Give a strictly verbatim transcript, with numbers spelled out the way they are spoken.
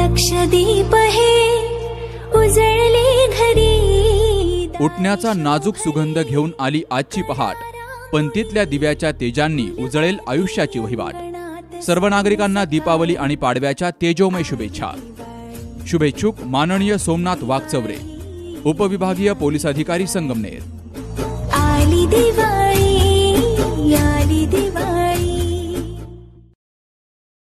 लक्षदीप हे उजळले घरी। उठण्याचा नाजूक सुगंध घेऊन आली आजची पहाट, पंथीतल्या दिव्याच्या तेजांनी उजळेल आयुष्याची वहिवाट। सर्व नागरिकांना दीपावली आणि पाडव्याच्या तेजोमय शुभेच्छा। शुभेच्छुक माननीय सोमनाथ वागचौरे, उपविभागीय पोलीस अधिकारी संगमनेर। आली दिवाळी, आली दिवाळी।